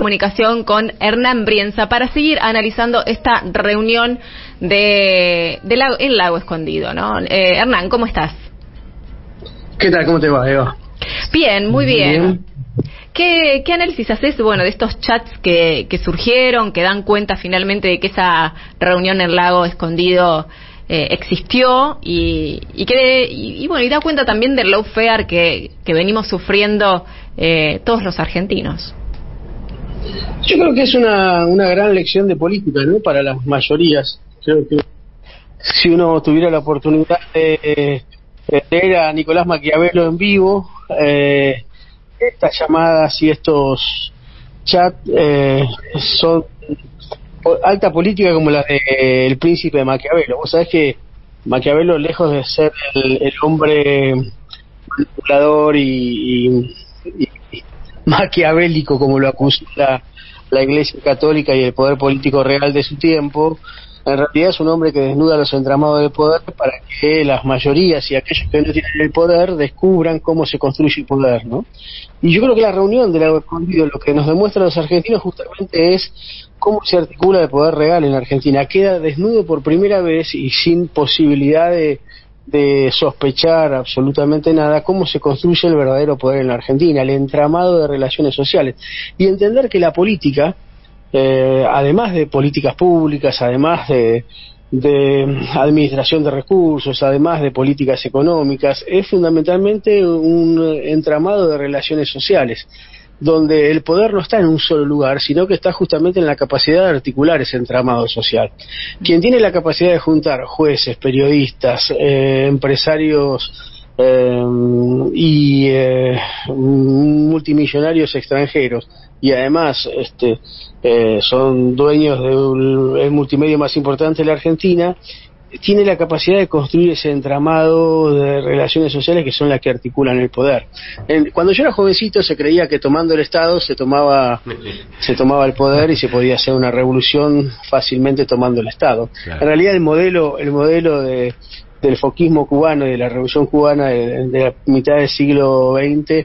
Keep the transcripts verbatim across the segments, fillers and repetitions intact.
comunicación con Hernán Brienza para seguir analizando esta reunión de, de Lago, en Lago Escondido, ¿no? Eh, Hernán, ¿cómo estás? ¿Qué tal? ¿Cómo te va, Eva? Bien, muy bien. Bien. ¿Qué, ¿Qué análisis haces, bueno, de estos chats que, que surgieron, que dan cuenta finalmente de que esa reunión en Lago Escondido eh, existió y, y que y, y bueno y da cuenta también del lawfare que, que venimos sufriendo eh, todos los argentinos? Yo creo que es una, una gran lección de política, ¿no? Para las mayorías. Creo que si uno tuviera la oportunidad de, de leer a Nicolás Maquiavelo en vivo, eh, estas llamadas y estos chats eh, son alta política como la del príncipe de Maquiavelo. Vos sabés que Maquiavelo, lejos de ser el, el hombre manipulador y, y, y maquiavélico como lo acusó la, la Iglesia Católica y el poder político real de su tiempo, en realidad es un hombre que desnuda los entramados del poder para que las mayorías y aquellos que no tienen el poder descubran cómo se construye el poder, ¿no? Y yo creo que la reunión de Lago Escondido lo que nos demuestra a los argentinos justamente es cómo se articula el poder real en la Argentina. Queda desnudo por primera vez y sin posibilidad de, de sospechar absolutamente nada cómo se construye el verdadero poder en la Argentina, el entramado de relaciones sociales. Y entender que la política, Eh, además de políticas públicas, además de, de administración de recursos, además de políticas económicas, es fundamentalmente un entramado de relaciones sociales, donde el poder no está en un solo lugar, sino que está justamente en la capacidad de articular ese entramado social. Quien tiene la capacidad de juntar jueces, periodistas, eh, empresarios eh, y eh, multimillonarios extranjeros, y además este, eh, son dueños del multimedio más importante de la Argentina, tiene la capacidad de construir ese entramado de relaciones sociales que son las que articulan el poder. En, cuando yo era jovencito se creía que tomando el Estado se tomaba se tomaba el poder y se podía hacer una revolución fácilmente tomando el Estado. Claro. En realidad el modelo el modelo de, del foquismo cubano y de la revolución cubana de, de la mitad del siglo veinte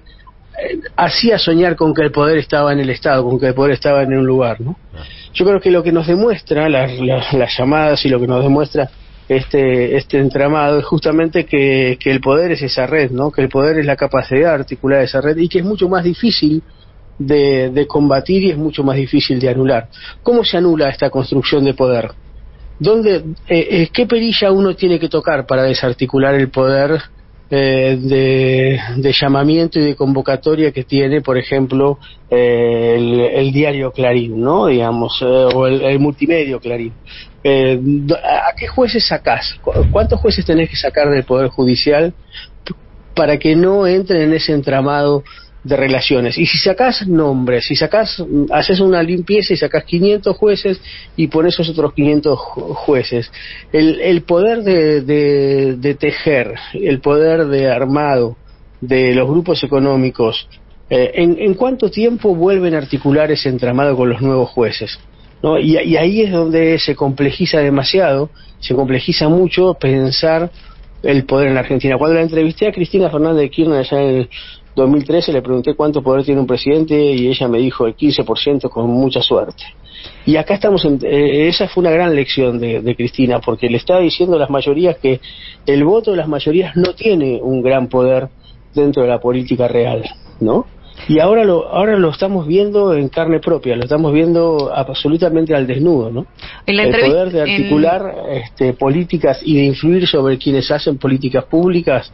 hacía soñar con que el poder estaba en el Estado, con que el poder estaba en un lugar, ¿no? Yo creo que lo que nos demuestra las, las, las llamadas y lo que nos demuestra este este entramado es justamente que, que el poder es esa red, ¿no? Que el poder es la capacidad de articular esa red y que es mucho más difícil de, de combatir y es mucho más difícil de anular. ¿Cómo se anula esta construcción de poder? ¿Dónde, eh, eh, qué perilla uno tiene que tocar para desarticular el poder Eh, de, de llamamiento y de convocatoria que tiene, por ejemplo, eh, el, el diario Clarín, ¿no? Digamos, eh, o el, el multimedio Clarín? Eh, ¿A qué jueces sacás? ¿Cuántos jueces tenés que sacar del Poder Judicial para que no entren en ese entramado de relaciones? Y si sacás nombres, si sacás, haces una limpieza y sacás quinientos jueces y pones esos otros quinientos jueces, el, el poder de, de, de tejer, el poder de armado de los grupos económicos, eh, ¿en, ¿en cuánto tiempo vuelven a articular ese entramado con los nuevos jueces? ¿No? Y, y ahí es donde se complejiza demasiado, se complejiza mucho pensar el poder en la Argentina. Cuando la entrevisté a Cristina Fernández de Kirchner allá en el dos mil trece, le pregunté cuánto poder tiene un presidente y ella me dijo el quince por ciento con mucha suerte. Y acá estamos, en, eh, esa fue una gran lección de, de Cristina, porque le estaba diciendo a las mayorías que el voto de las mayorías no tiene un gran poder dentro de la política real, ¿no? Y ahora lo ahora lo estamos viendo en carne propia, lo estamos viendo absolutamente al desnudo, ¿no? En la el poder de articular en... este, políticas y de influir sobre quienes hacen políticas públicas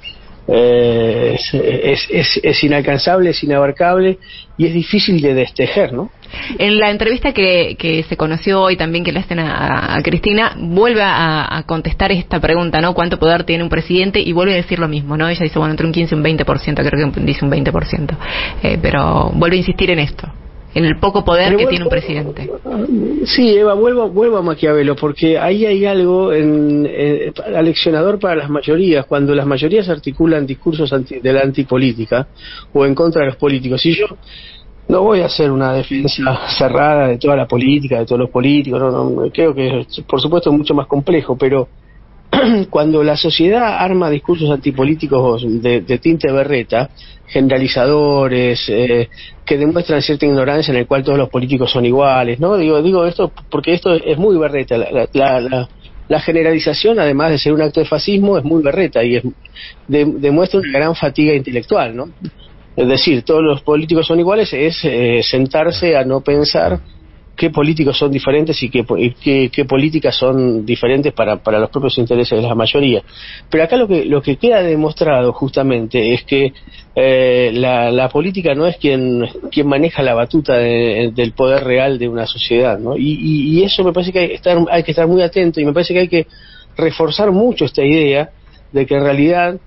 eh, es, es, es, es inalcanzable, es inabarcable y es difícil de destejer, ¿no? En la entrevista que, que se conoció hoy también que le hacen a, a Cristina, vuelve a, a contestar esta pregunta, ¿no? ¿Cuánto poder tiene un presidente? Y vuelve a decir lo mismo, ¿no? Ella dice, bueno, entre un quince y un veinte por ciento, creo que dice un veinte por ciento. Eh, pero vuelve a insistir en esto, en el poco poder pero que vuelvo, tiene un presidente. Sí, Eva, vuelvo, vuelvo a Maquiavelo, porque ahí hay algo en, en, aleccionador para las mayorías, cuando las mayorías articulan discursos anti, de la antipolítica o en contra de los políticos. Y yo no voy a hacer una defensa cerrada de toda la política, de todos los políticos, no, no, creo que por supuesto es mucho más complejo, pero cuando la sociedad arma discursos antipolíticos de, de tinte berreta, generalizadores, eh, que demuestran cierta ignorancia en el cual todos los políticos son iguales, ¿no? Digo, digo esto porque esto es muy berreta. La, la, la, la generalización, además de ser un acto de fascismo, es muy berreta y es, de, demuestra una gran fatiga intelectual, ¿no? Es decir, todos los políticos son iguales, es eh, sentarse a no pensar qué políticos son diferentes y qué, y qué, qué políticas son diferentes para, para los propios intereses de la mayoría. Pero acá lo que lo que queda demostrado justamente es que eh, la, la política no es quien quien maneja la batuta de, del poder real de una sociedad, ¿no? Y, y, y eso me parece que hay, estar, hay que estar muy atento, y me parece que hay que reforzar mucho esta idea de que en realidad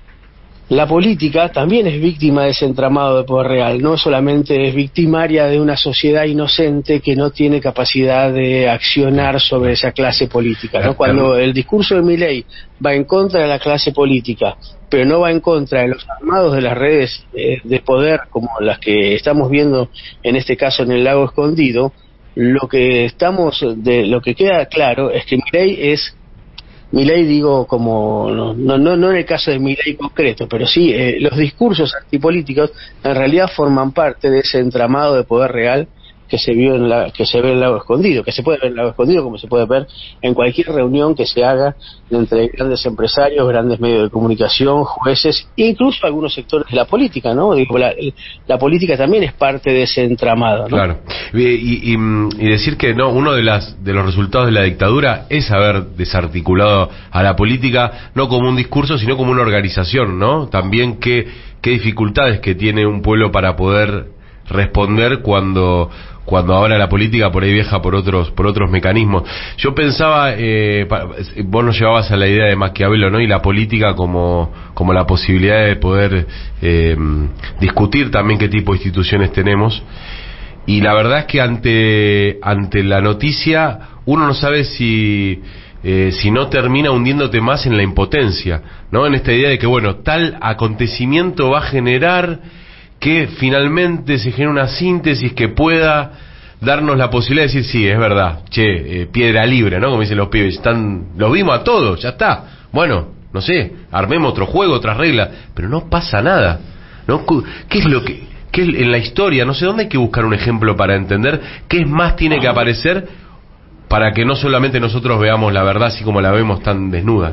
la política también es víctima de ese entramado de poder real, no solamente es victimaria de una sociedad inocente que no tiene capacidad de accionar sobre esa clase política, ¿no? Cuando el discurso de Milei va en contra de la clase política, pero no va en contra de los armados de las redes de, de poder como las que estamos viendo en este caso en el Lago Escondido, lo que estamos de lo que queda claro es que Milei es Milei, digo, como no, no, no en el caso de Milei concreto, pero sí, eh, los discursos antipolíticos en realidad forman parte de ese entramado de poder real que se vio en la, que se ve en el Lago Escondido, que se puede ver en el Lago Escondido como se puede ver en cualquier reunión que se haga entre grandes empresarios, grandes medios de comunicación, jueces, e incluso algunos sectores de la política, ¿no? Digo, la, la política también es parte de ese entramado, ¿no? Claro. Y, y, y decir que no, uno de las de los resultados de la dictadura es haber desarticulado a la política, no como un discurso, sino como una organización, ¿no? También qué qué dificultades que tiene un pueblo para poder responder cuando cuando ahora la política por ahí viaja por otros por otros mecanismos. Yo pensaba, eh, vos nos llevabas a la idea de Maquiavelo, ¿no? Y la política como como la posibilidad de poder eh, discutir también qué tipo de instituciones tenemos. Y la verdad es que ante ante la noticia uno no sabe si eh, si no termina hundiéndote más en la impotencia, ¿no? En esta idea de que, bueno, tal acontecimiento va a generar que finalmente se genere una síntesis que pueda darnos la posibilidad de decir, sí, es verdad, che, eh, piedra libre, ¿no? Como dicen los pibes, están, los vimos a todos, ya está. Bueno, no sé, armemos otro juego, otras reglas, pero no pasa nada, ¿no? ¿Qué es lo que, qué es en la historia? No sé, ¿dónde hay que buscar un ejemplo para entender qué es más tiene que aparecer para que no solamente nosotros veamos la verdad así como la vemos tan desnuda?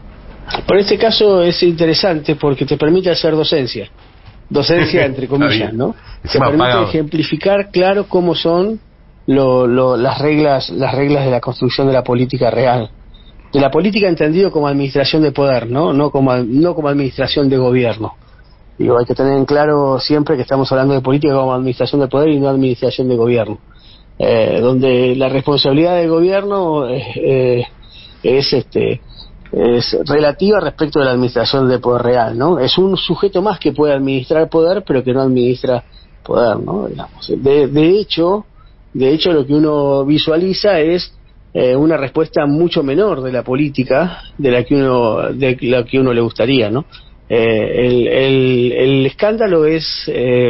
Por este caso es interesante porque te permite hacer docencia. Docencia entre comillas, ¿no? Se permite pagado. ejemplificar claro cómo son lo, lo, las reglas las reglas de la construcción de la política real, de la política entendido como administración de poder, no no como no como administración de gobierno. Digo, hay que tener en claro siempre que estamos hablando de política como administración de poder y no administración de gobierno, eh, donde la responsabilidad del gobierno eh, eh, es este es relativa respecto de la administración de poder real, ¿no? Es un sujeto más que puede administrar poder, pero que no administra poder, ¿no? Digamos. De, de hecho, de hecho lo que uno visualiza es eh, una respuesta mucho menor de la política de la que uno de la que uno le gustaría, ¿no? Eh, el, el, el escándalo es eh,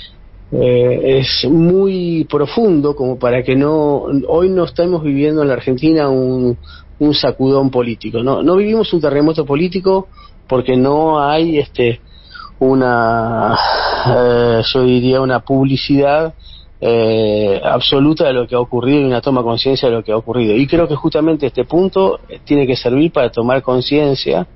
eh, es muy profundo como para que no hoy no estemos viviendo en la Argentina un un sacudón político, no no vivimos un terremoto político porque no hay este una eh, yo diría una publicidad eh, absoluta de lo que ha ocurrido y una toma de conciencia de lo que ha ocurrido, y creo que justamente este punto tiene que servir para tomar conciencia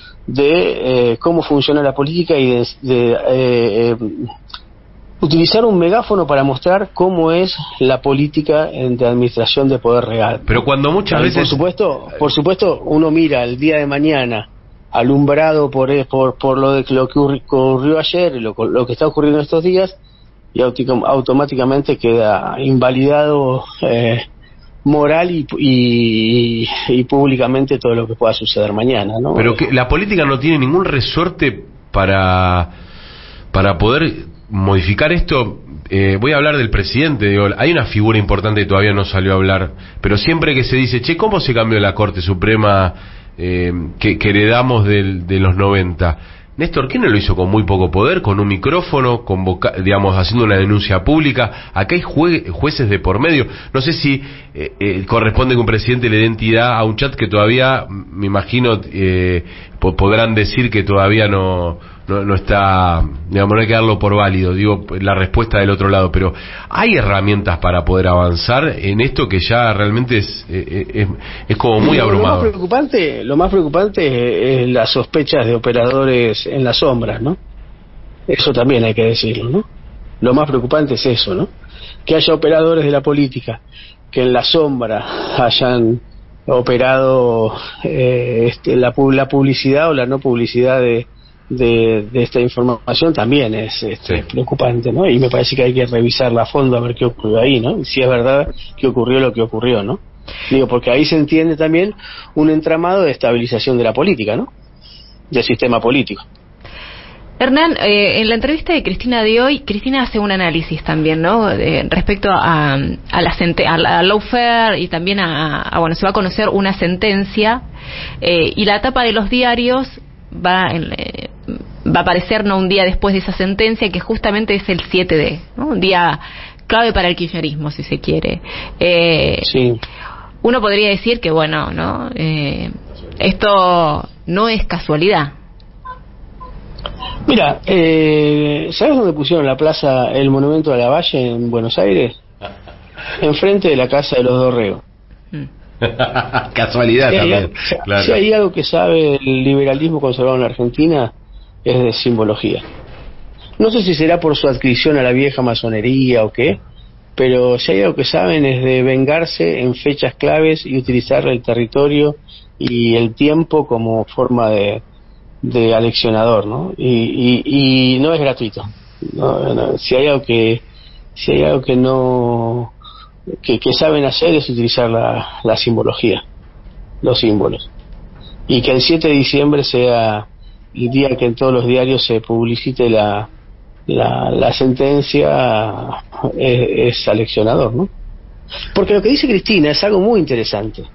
de eh, cómo funciona la política y de, de eh, eh, utilizar un megáfono para mostrar cómo es la política de administración de poder real. Pero cuando muchas y veces... Por supuesto, por supuesto, uno mira el día de mañana alumbrado por por, por lo, de, lo que ocurrió ayer y lo, lo que está ocurriendo estos días, y automáticamente queda invalidado eh, moral y, y, y públicamente todo lo que pueda suceder mañana, ¿no? Pero que la política no tiene ningún resorte para, para poder... modificar esto. Eh, voy a hablar del presidente, digo, hay una figura importante que todavía no salió a hablar, pero siempre que se dice, che, ¿cómo se cambió la Corte Suprema eh, que, que heredamos del, de los noventa? Néstor Kirchner lo hizo con muy poco poder, con un micrófono, convoca, digamos, haciendo una denuncia pública. Acá hay jue, jueces de por medio. No sé si eh, eh, corresponde que un presidente le dé entidad a un chat que todavía, me imagino, eh, po podrán decir que todavía no, no, no está, digamos, no hay que darlo por válido, digo, la respuesta del otro lado. Pero hay herramientas para poder avanzar en esto que ya realmente es, eh, es, es como muy lo, abrumador. Lo más preocupante, lo más preocupante es, es las sospechas de operadores en las sombras, ¿no? Eso también hay que decirlo, ¿no? Lo más preocupante es eso, ¿no? Que haya operadores de la política que en la sombra hayan operado eh, este, la, la publicidad o la no publicidad de, de, de esta información también es este, sí. preocupante, ¿no? Y me parece que hay que revisarla a fondo a ver qué ocurrió ahí, ¿no? Y si es verdad que ocurrió lo que ocurrió, ¿no? Digo, porque ahí se entiende también un entramado de estabilización de la política, ¿no? Del sistema político. Hernán, eh, en la entrevista de Cristina de hoy, Cristina hace un análisis también, ¿no? Eh, respecto a, a la a, la, a lawfare y también a, a, bueno, se va a conocer una sentencia eh, y la tapa de los diarios va, en, eh, va a aparecer no un día después de esa sentencia, que justamente es el siete de, ¿no? Un día clave para el kirchnerismo, si se quiere. Eh, sí. Uno podría decir que, bueno, ¿no? Eh, esto no es casualidad. Mira, eh, ¿sabes dónde pusieron la plaza, el monumento a Lavalle en Buenos Aires? Enfrente de la casa de los Dorrego. Mm. Casualidad si también. Hay, claro. Si hay algo que sabe el liberalismo conservador en la Argentina, es de simbología. No sé si será por su adscripción a la vieja masonería o qué, pero si hay algo que saben es de vengarse en fechas claves y utilizar el territorio y el tiempo como forma de de aleccionador, ¿no? Y, y, y no es gratuito. No, no, si hay algo que si hay algo que no que, que saben hacer es utilizar la, la simbología, los símbolos. Y que el siete de diciembre sea el día que en todos los diarios se publicite la la, la sentencia es, es aleccionador, ¿no? Porque lo que dice Cristina es algo muy interesante.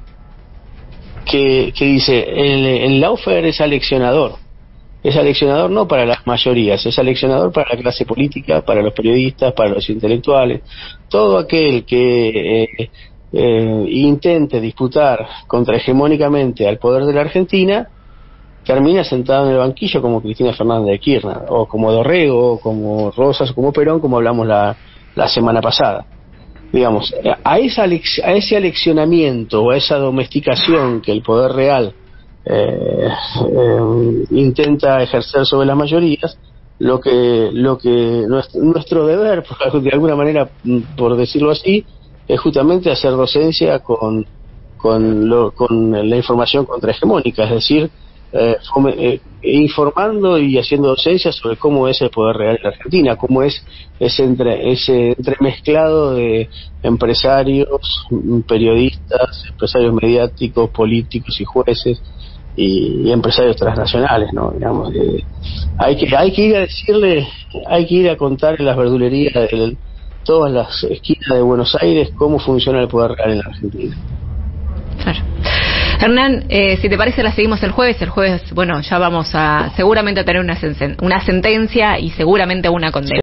Que, que dice, el, el lawfare es aleccionador. Es aleccionador no para las mayorías, es aleccionador para la clase política, para los periodistas, para los intelectuales. Todo aquel que eh, eh, intente disputar contrahegemónicamente al poder de la Argentina, termina sentado en el banquillo como Cristina Fernández de Kirchner, o como Dorrego, o como Rosas, o como Perón, como hablamos la, la semana pasada. Digamos, a, esa, a ese aleccionamiento o a esa domesticación que el poder real eh, eh, intenta ejercer sobre las mayorías, lo que lo que nuestro, nuestro deber, de alguna manera, por decirlo así, es justamente hacer docencia con con, lo, con la información contrahegemónica, es decir, eh, fome, eh, informando y haciendo docencia sobre cómo es el poder real en la Argentina, cómo es ese, entre, ese entremezclado de empresarios, periodistas, empresarios mediáticos, políticos y jueces y, y empresarios transnacionales, ¿no? Digamos, eh, hay que hay que ir a decirle, hay que ir a contarle las verdulerías de todas las esquinas de Buenos Aires cómo funciona el poder real en la Argentina. Claro. Hernán, eh, si te parece la seguimos el jueves. El jueves, bueno, ya vamos a seguramente a tener una, sen una sentencia y seguramente una condena.